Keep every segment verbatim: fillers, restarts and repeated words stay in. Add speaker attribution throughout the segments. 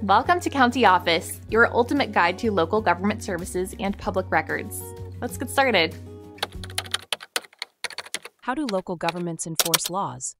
Speaker 1: Welcome to County Office, your ultimate guide to local government services and public records. Let's get started.
Speaker 2: How do local governments enforce laws?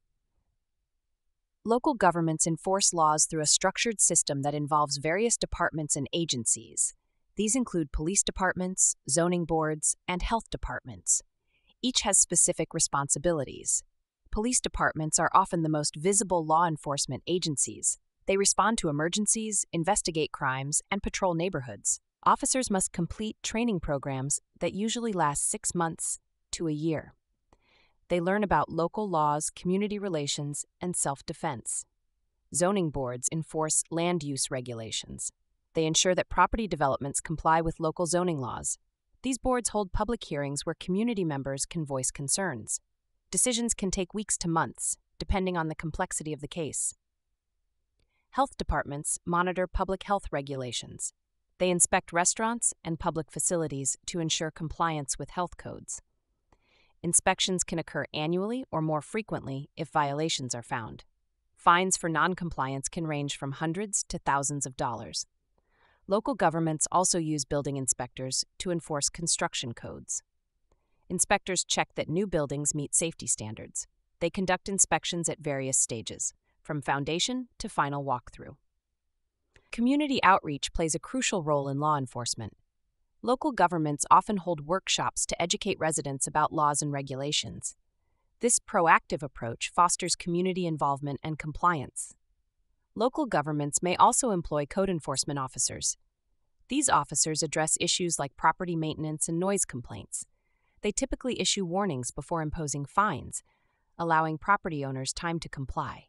Speaker 2: Local governments enforce laws through a structured system that involves various departments and agencies. These include police departments, zoning boards, and health departments. Each has specific responsibilities. Police departments are often the most visible law enforcement agencies. They respond to emergencies, investigate crimes, and patrol neighborhoods. Officers must complete training programs that usually last six months to a year. They learn about local laws, community relations, and self-defense. Zoning boards enforce land use regulations. They ensure that property developments comply with local zoning laws. These boards hold public hearings where community members can voice concerns. Decisions can take weeks to months, depending on the complexity of the case. Health departments monitor public health regulations. They inspect restaurants and public facilities to ensure compliance with health codes. Inspections can occur annually or more frequently if violations are found. Fines for noncompliance can range from hundreds to thousands of dollars. Local governments also use building inspectors to enforce construction codes. Inspectors check that new buildings meet safety standards. They conduct inspections at various stages, from foundation to final walkthrough. Community outreach plays a crucial role in law enforcement. Local governments often hold workshops to educate residents about laws and regulations. This proactive approach fosters community involvement and compliance. Local governments may also employ code enforcement officers. These officers address issues like property maintenance and noise complaints. They typically issue warnings before imposing fines, allowing property owners time to comply.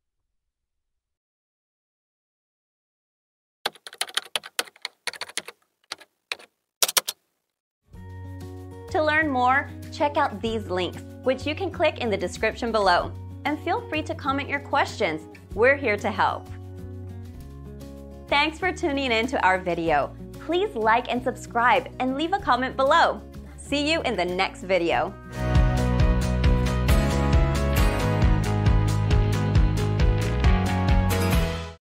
Speaker 3: To learn more, check out these links, which you can click in the description below. And feel free to comment your questions. We're here to help. Thanks for tuning in to our video. Please like and subscribe and leave a comment below. See you in the next video.